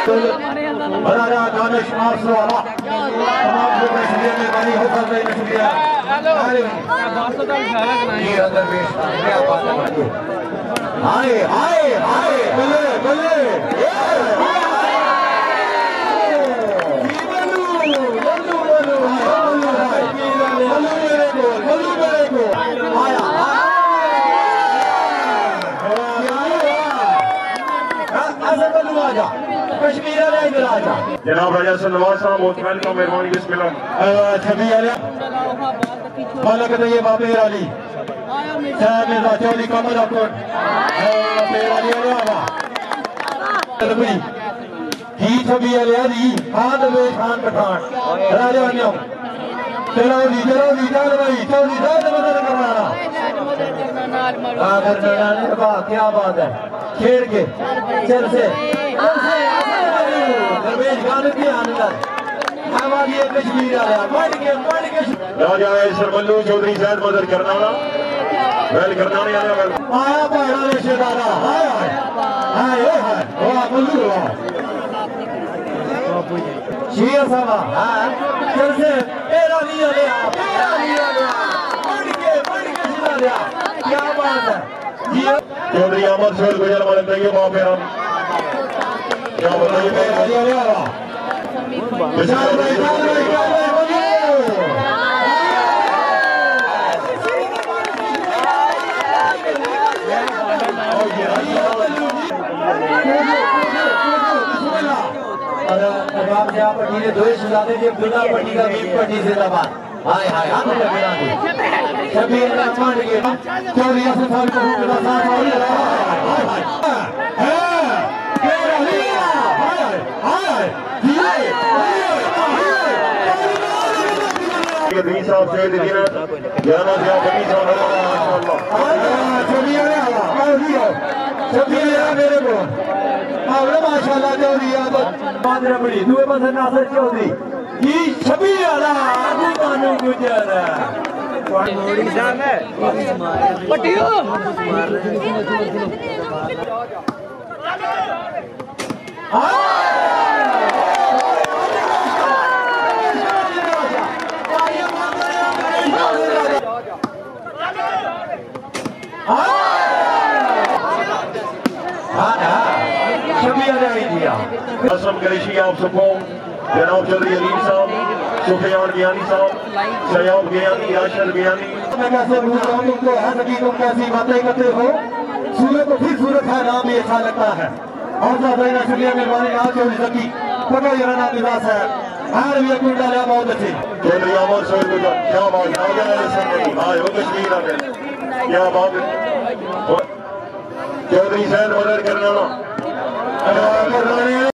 बनाया दानिश आपसे वाला तमाम लोग शुक्रिया मेहरबानी हो कर रहे हैं शुक्रिया ये अंदर पेश क्या बात है हाय हाय हाय बल्ले बल्ले जनाब राजा से नवाज साहब मुतमैन का मेहरबानी बिस्मिल्लाह छवि मलक ये बाबे अली मिर्जा चौधरी कमर अकुट ही छवि अली खान खान पठान राजा चलो जी जान भाई चौधरी साहब मदद करवाना क्या बात है खेड़ के चल से दरवेश गाने की आनंद हमारी कश्मीर आया बढ़ के राजा सरमल्लू चौधरी साहब मदद करनाला वेल करनाने आया आया पहाड़ा रिश्तेदारा हाय हाय हाय हाय वाह मल्लू वाह शेर साहब हां चल से तेरा लिया ले बढ़ के सिला लिया क्या बात है चौधरी अहमद सोहेल गुजर वाले तैयब पे हम क्या बताइए पट्टी ने दो शहजादे जी अब्दुल्ला पट्टी का बीच पट्टी जिंदाबाद हाय हाय हम लगना दे शबीर रहमान के चौधरी हसन साहब को मेरा साथ और हाय हाय दी साहब से दीना जाना जा बनी साहब माशाल्लाह मेरे को माशाल्लाह चौधरी बांद्रा बड़ी दुए पासे नासर चौधरी ये छवि वाला आगू मानो गुजर पट्टियो असम करेशी आप सबको जनाब चौधरी अलीम साहब सुफियान गियानी साहब सयाब गियानी राशद गियानी मैं कैसे भूल रहा हूँ तुमको है सकी तुम कैसी बातें करते हो सूरत को फिर सूरत है नाम ही अच्छा लगता है और ज्यादा शुक्रिया मेहरबानी नाम चौधरी सकी पका जरा नाम विलास है हर भी अपनी डालिया बहुत अच्छी चौधरी अहमद सोहेल गुजर क्या बात आए हो कश्मीर आ गए क्या बात चौधरी साहब मदद करना